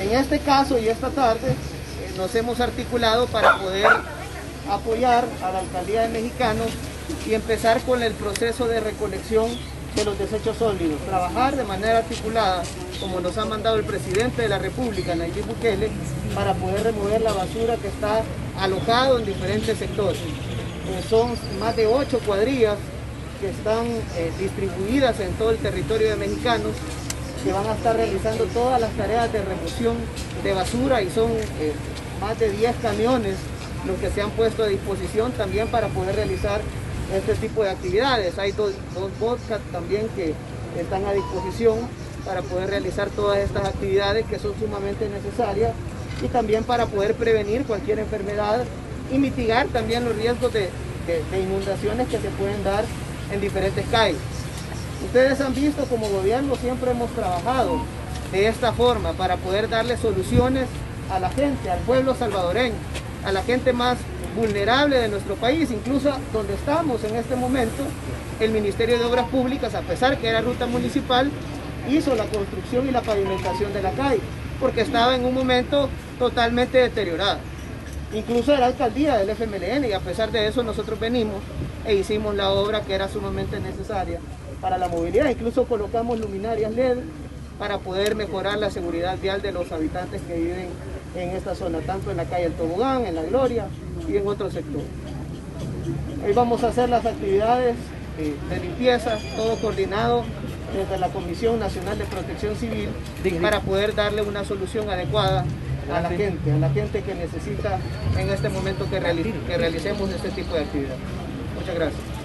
En este caso y esta tarde nos hemos articulado para poder apoyar a la Alcaldía de Mexicanos y empezar con el proceso de recolección de los desechos sólidos, trabajar de manera articulada, como nos ha mandado el presidente de la República, Nayib Bukele, para poder remover la basura que está alojado en diferentes sectores. Son más de 8 cuadrillas que están distribuidas en todo el territorio de Mexicanos, que van a estar realizando todas las tareas de remoción de basura, y son más de 10 camiones los que se han puesto a disposición también para poder realizar este tipo de actividades. Hay dos Bobcat también que están a disposición para poder realizar todas estas actividades que son sumamente necesarias, y también para poder prevenir cualquier enfermedad y mitigar también los riesgos de inundaciones que se pueden dar en diferentes calles. Ustedes han visto como gobierno siempre hemos trabajado de esta forma para poder darle soluciones a la gente, al pueblo salvadoreño, a la gente más vulnerable de nuestro país. Incluso donde estamos en este momento, el Ministerio de Obras Públicas, a pesar que era ruta municipal, hizo la construcción y la pavimentación de la calle, porque estaba en un momento totalmente deteriorada. Incluso era alcaldía del FMLN, y a pesar de eso nosotros venimos e hicimos la obra que era sumamente necesaria para la movilidad. Incluso colocamos luminarias LED para poder mejorar la seguridad vial de los habitantes que viven en esta zona, tanto en la calle El Tobogán, en La Gloria y en otros sectores. Hoy vamos a hacer las actividades de limpieza, todo coordinado desde la Comisión Nacional de Protección Civil, para poder darle una solución adecuada a la gente que necesita en este momento que realicemos este tipo de actividad. Muchas gracias.